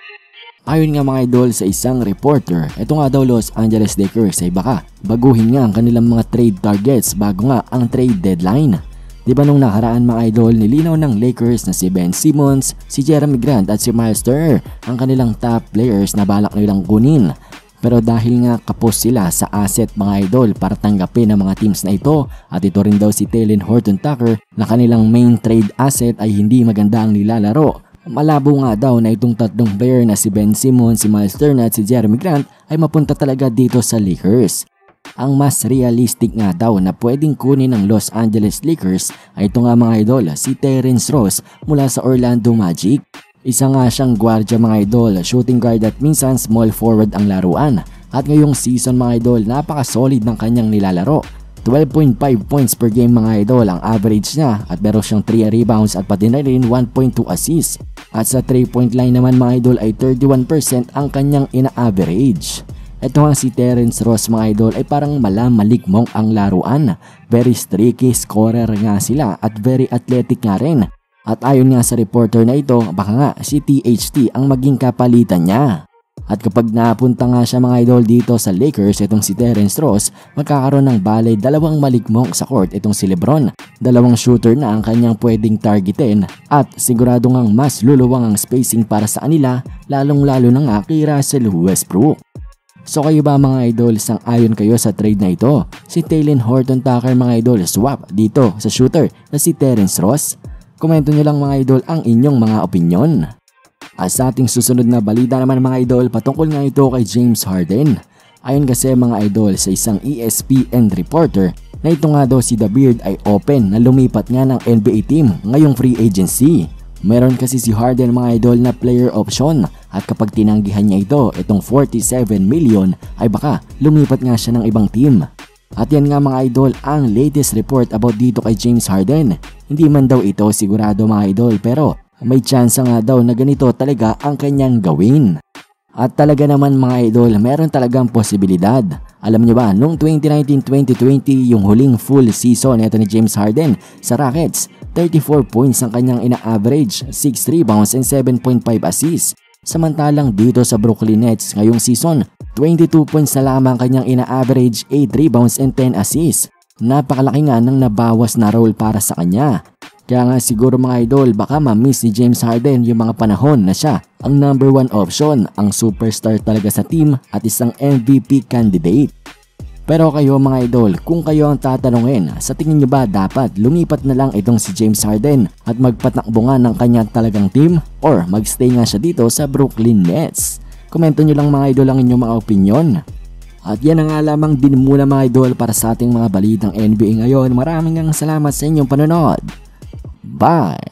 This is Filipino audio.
Ayon nga mga idol sa isang reporter, ito nga daw Los Angeles Lakers ay baka baguhin nga ang kanilang mga trade targets bago nga ang trade deadline. Diba nung nakaraan mga idol, nilinaw ng Lakers na si Ben Simmons, si Jeremy Grant at si Miles Turner ang kanilang top players na balak nilang kunin. Pero dahil nga kapos sila sa asset mga idol para tanggapin ang mga teams na ito, at ito rin daw si Talen Horton-Tucker na kanilang main trade asset ay hindi maganda ang nilalaro. Malabo nga daw na itong tatlong player na si Ben Simmons, si Miles Turner at si Jeremy Grant ay mapunta talaga dito sa Lakers. Ang mas realistic nga daw na pwedeng kunin ng Los Angeles Lakers ay ito nga mga idol, si Terrence Ross mula sa Orlando Magic. Isa nga siyang gwardiya mga idol, shooting guard at minsan small forward ang laruan. At ngayong season mga idol, napaka-solid ng kanyang nilalaro. 12.5 points per game mga idol ang average niya at meron siyang 3 rebounds at pati na rin 1.2 assists. At sa 3-point line naman mga idol ay 31% ang kanyang ina-average. Ito nga si Terrence Ross mga idol ay parang malikmong ang laruan. Very streaky scorer nga sila at very athletic nga rin. At ayon nga sa reporter na ito, baka nga si THT ang maging kapalitan niya. At kapag napunta nga siya mga idol dito sa Lakers, itong si Terrence Ross, magkakaroon ng balay dalawang malikmong sa court itong si LeBron. Dalawang shooter na ang kanyang pwedeng targetin at sigurado ngang mas luluwang ang spacing para sa kanila, lalong lalo na nga kay Russell Westbrook. So kayo ba mga idol, sang-ayon kayo sa trade na ito? Si Talen Horton-Tucker mga idol swap dito sa shooter na si Terrence Ross? Komento nyo lang mga idol ang inyong mga opinyon. At sa ating susunod na balita naman mga idol, patungkol nga ito kay James Harden. Ayon kasi mga idol sa isang ESPN reporter na ito nga daw si The Beard ay open na lumipat nga ng NBA team ngayong free agency. Meron kasi si Harden mga idol na player option at kapag tinanggihan niya ito, itong 47 million ay baka lumipat nga siya ng ibang team. At yan nga mga idol ang latest report about dito kay James Harden. Hindi man daw ito sigurado mga idol pero may chance nga daw na ganito talaga ang kanyang gawin. At talaga naman mga idol, meron talagang posibilidad. Alam nyo ba, noong 2019-2020 yung huling full season nito ni James Harden sa Rockets, 34 points ang kanyang ina-average, 6 rebounds and 7.5 assists. Samantalang dito sa Brooklyn Nets ngayong season, 22 points na lamang kanyang ina-average, 8 rebounds and 10 assists. Napakalaki nga ng nabawas na role para sa kanya. Kaya nga siguro mga idol, baka ma-miss ni James Harden yung mga panahon na siya ang number 1 option, ang superstar talaga sa team at isang MVP candidate. Pero kayo mga idol, kung kayo ang tatanungin, sa tingin nyo ba dapat lumipat na lang itong si James Harden at magpatakbo nga ng kanyang talagang team or magstay nga siya dito sa Brooklyn Nets? Komento nyo lang mga idol ang inyong mga opinion. At yan na nga lamang din muna mga idol para sa ating mga balitang NBA ngayon. Maraming salamat sa inyong panonood. Bye!